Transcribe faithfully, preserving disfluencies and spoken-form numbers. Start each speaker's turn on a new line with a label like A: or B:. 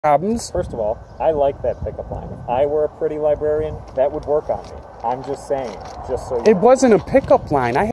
A: problems.
B: First of all, I like that pickup line. If I were a pretty librarian, that would work on me. I'm just saying, just so you
A: It
B: know.
A: wasn't a pickup line. I